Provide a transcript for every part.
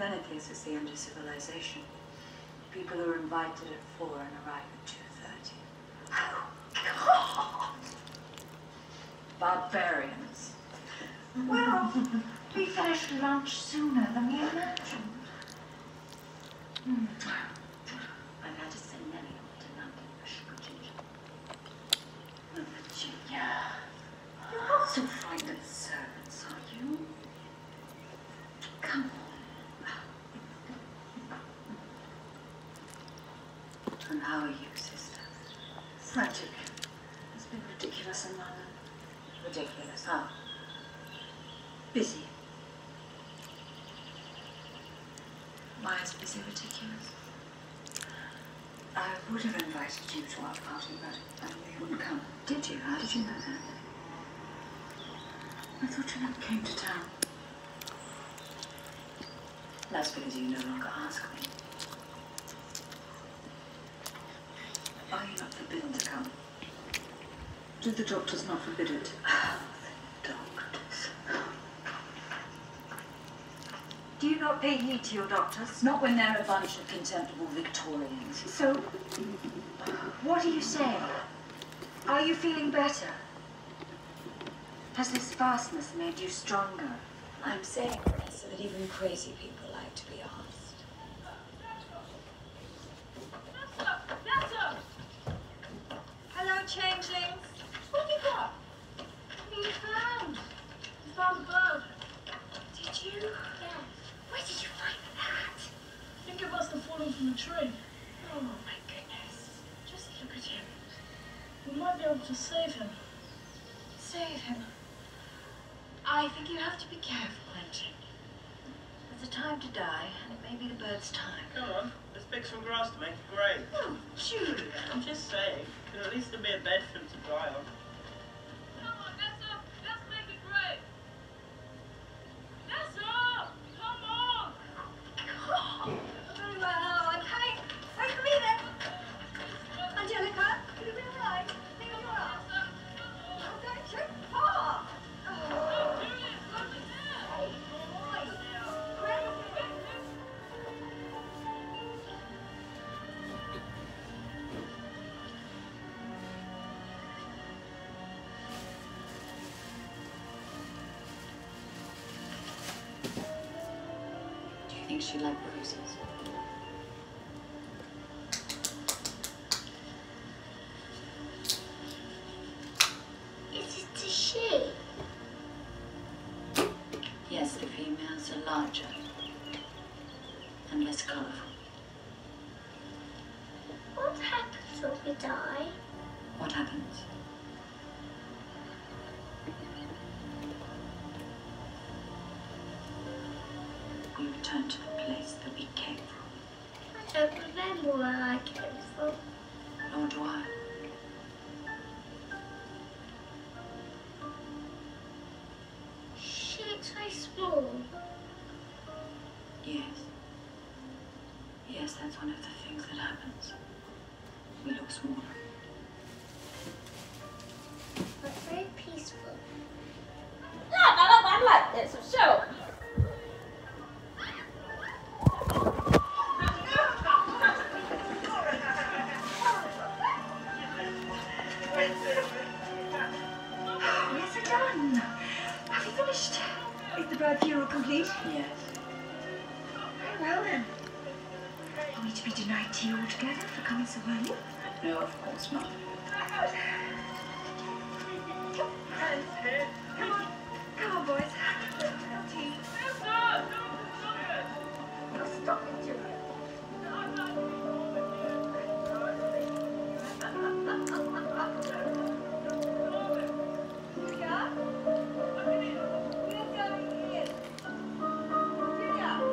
Planet thinks it's the end of civilization. People are invited at 4 and arrive at 2:30. Oh, God! Barbarians. Well, we finished lunch sooner than we imagined. I've had to send Nellie off to London for sugar ginger. Oh, Virginia. You're not so frightened of servants, are you? Come on. And how are you, sister? Frantic. It's been ridiculous in London. Ridiculous, huh? Busy. Why is busy ridiculous? I would have invited you to our party, but you wouldn't come. Did you? How did you know that? I thought you never came to town. That's because you no longer ask me. Are you not forbidden to come? Did the doctors not forbid it? Oh, the doctors. Do you not pay heed to your doctors? Not when they're a bunch of contemptible Victorians. So, what are you saying? Are you feeling better? Has this fastness made you stronger? I'm saying, Vanessa, that even crazy people like to be asked. Hello, changelings. What have you got? What have you found? You found a bird. Did you? Yeah. Where did you find that? I think it must have fallen from the tree. Oh, my goodness. Just look at him. We might be able to save him. Save him. I think you have to be careful, Quentin. There's a time to die, and it may be the bird's time. Come on, let's pick some grass to make a grave. Oh, Julia. I'm just saying, at least there'll be a bed for him to dry on. Come on, Nessa, let's make it great. Nessa, come on. Very well, I'm coming. Wait for me then. Angelica, will you be all right? Think you're up. Oh, don't trip far. Oh, Julius, look at there. boy. Great. Do you think she liked bruises? Is it a she? Yes, the females are larger and less colourful. What happens when we die? What happens? We return to the place that we came from. I don't remember where I came from. Nor do I. Shit, I small. Yes. Yes, that's one of the things that happens. We look smaller. But very peaceful. I like this for sure. Yes, we're done. Have you finished? Is the bird funeral complete? Yes. Very well then. Are we to be denied tea altogether for coming so early? No, of course not. Come on. Come on, boys. Tea. Now stop it, Julia. Julia? We're going in. Julia?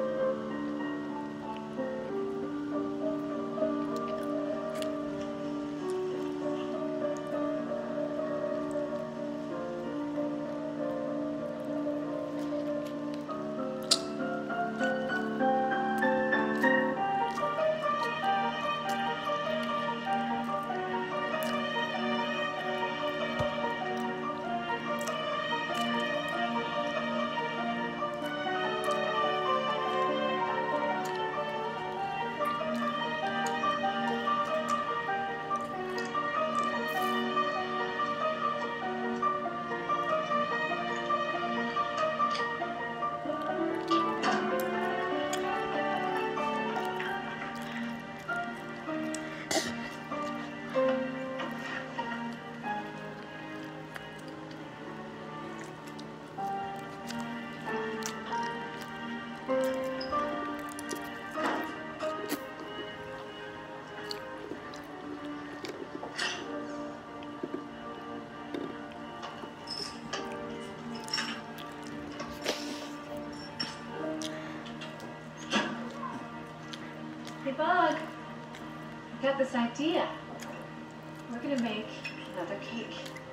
got this idea. We're gonna make another cake.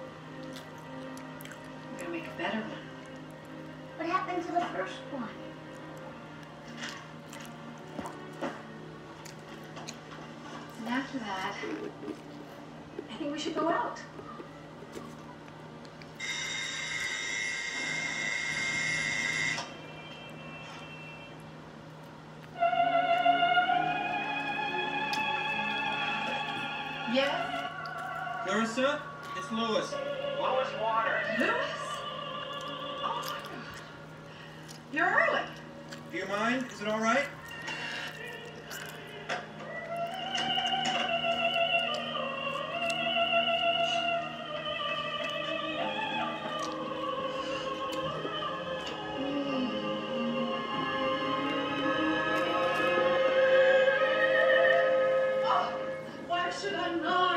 We're gonna make a better one. What happened to the first one? And after that, I think we should go out. Yes? Clarissa, it's Lewis. Lewis Water. Lewis? Oh my God. You're early. Do you mind? Is it all right? Oh, why should I not?